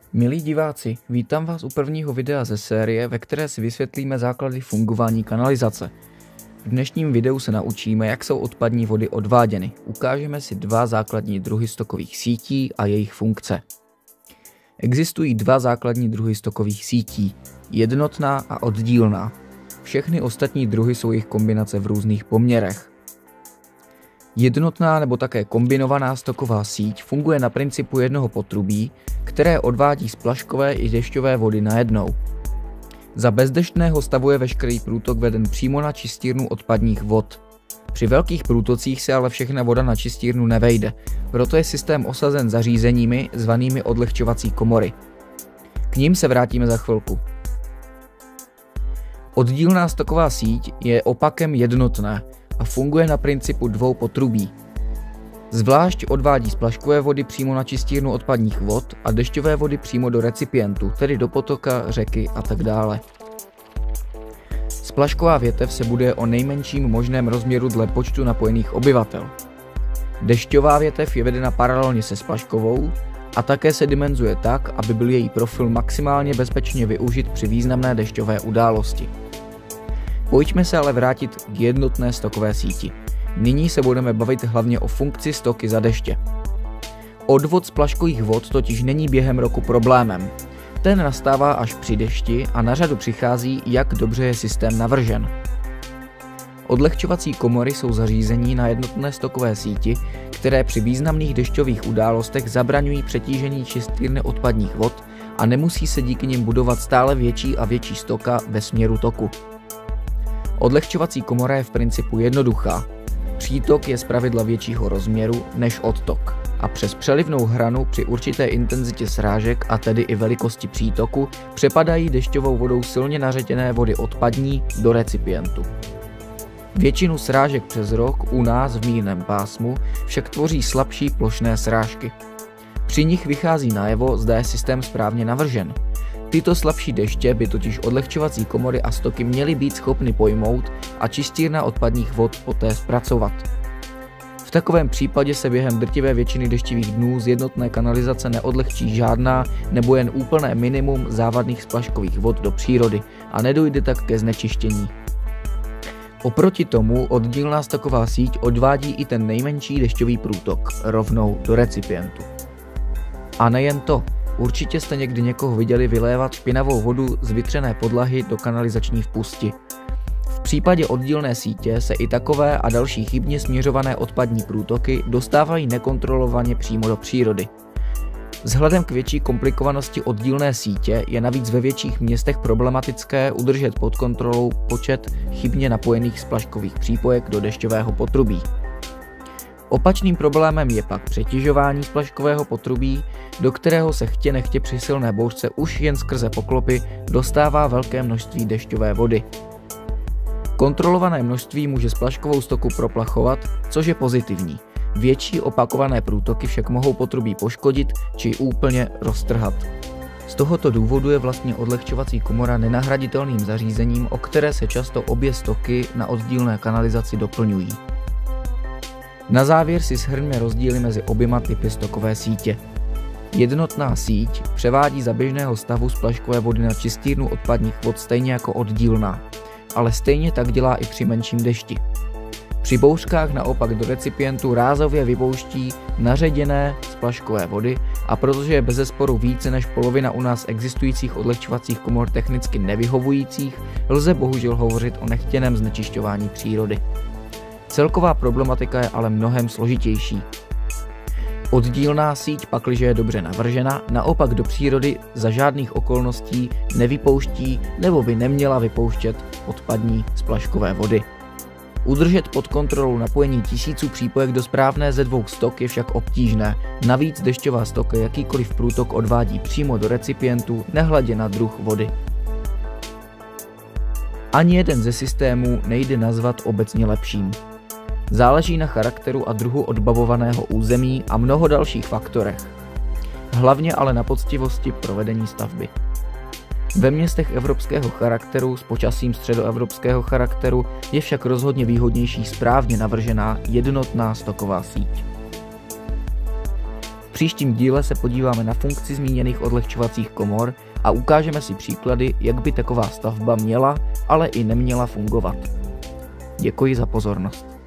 Milí diváci, vítám vás u prvního videa ze série, ve které si vysvětlíme základy fungování kanalizace. V dnešním videu se naučíme, jak jsou odpadní vody odváděny. Ukážeme si dva základní druhy stokových sítí a jejich funkce. Existují dva základní druhy stokových sítí, jednotná a oddílná. Všechny ostatní druhy jsou jejich kombinace v různých poměrech. Jednotná nebo také kombinovaná stoková síť funguje na principu jednoho potrubí, které odvádí splaškové i dešťové vody najednou. Za bezdeštného stavu je veškerý průtok veden přímo na čistírnu odpadních vod. Při velkých průtocích se ale všechna voda na čistírnu nevejde, proto je systém osazen zařízeními zvanými odlehčovací komory. K nim se vrátíme za chvilku. Oddílná stoková síť je opakem jednotné a funguje na principu dvou potrubí. Zvlášť odvádí splaškové vody přímo na čistírnu odpadních vod a dešťové vody přímo do recipientu, tedy do potoka, řeky a tak dále. Splašková větev se buduje o nejmenším možném rozměru dle počtu napojených obyvatel. Dešťová větev je vedena paralelně se splaškovou a také se dimenzuje tak, aby byl její profil maximálně bezpečně využit při významné dešťové události. Pojďme se ale vrátit k jednotné stokové síti. Nyní se budeme bavit hlavně o funkci stoky za deště. Odvod splaškových vod totiž není během roku problémem. Ten nastává až při dešti a na řadu přichází, jak dobře je systém navržen. Odlehčovací komory jsou zařízení na jednotné stokové síti, které při významných dešťových událostech zabraňují přetížení čistírny odpadních vod a nemusí se díky nim budovat stále větší a větší stoka ve směru toku. Odlehčovací komora je v principu jednoduchá. Přítok je zpravidla většího rozměru než odtok a přes přelivnou hranu při určité intenzitě srážek a tedy i velikosti přítoku přepadají dešťovou vodou silně naředěné vody odpadní do recipientu. Většinu srážek přes rok u nás v mírném pásmu však tvoří slabší plošné srážky. Při nich vychází najevo, zda je systém správně navržen. Tyto slabší deště by totiž odlehčovací komory a stoky měly být schopny pojmout a čistírna odpadních vod poté zpracovat. V takovém případě se během drtivé většiny deštivých dnů z jednotné kanalizace neodlehčí žádná nebo jen úplné minimum závadných splaškových vod do přírody a nedojde tak ke znečištění. Oproti tomu oddílná stoková síť odvádí i ten nejmenší dešťový průtok rovnou do recipientu. A nejen to. Určitě jste někdy někoho viděli vylévat špinavou vodu z vytřené podlahy do kanalizační vpusti. V případě oddílné sítě se i takové a další chybně směřované odpadní průtoky dostávají nekontrolovaně přímo do přírody. Vzhledem k větší komplikovanosti oddílné sítě je navíc ve větších městech problematické udržet pod kontrolou počet chybně napojených splaškových přípojek do dešťového potrubí. Opačným problémem je pak přetěžování splaškového potrubí, do kterého se chtě nechtě při silné bouřce už jen skrze poklopy dostává velké množství dešťové vody. Kontrolované množství může splaškovou stoku proplachovat, což je pozitivní. Větší opakované průtoky však mohou potrubí poškodit či úplně roztrhat. Z tohoto důvodu je vlastně odlehčovací komora nenahraditelným zařízením, o které se často obě stoky na oddílné kanalizaci doplňují. Na závěr si shrňme rozdíly mezi oběma typy stokové sítě. Jednotná síť převádí za běžného stavu splaškové vody na čistírnu odpadních vod stejně jako oddílná, ale stejně tak dělá i při menším dešti. Při bouřkách naopak do recipientu rázově vypouští naředěné splaškové vody a protože je bezesporu více než polovina u nás existujících odlehčovacích komor technicky nevyhovujících, lze bohužel hovořit o nechtěném znečišťování přírody. Celková problematika je ale mnohem složitější. Oddílná síť, pakliže je dobře navržena, naopak do přírody za žádných okolností nevypouští nebo by neměla vypouštět odpadní splaškové vody. Udržet pod kontrolou napojení tisíců přípojek do správné ze dvou stok je však obtížné, navíc dešťová stoka jakýkoliv průtok odvádí přímo do recipientu, nehledě na druh vody. Ani jeden ze systémů nejde nazvat obecně lepším. Záleží na charakteru a druhu odbavovaného území a mnoho dalších faktorech. Hlavně ale na poctivosti provedení stavby. Ve městech evropského charakteru s počasím středoevropského charakteru je však rozhodně výhodnější správně navržená jednotná stoková síť. V příštím díle se podíváme na funkci zmíněných odlehčovacích komor a ukážeme si příklady, jak by taková stavba měla, ale i neměla fungovat. Děkuji za pozornost.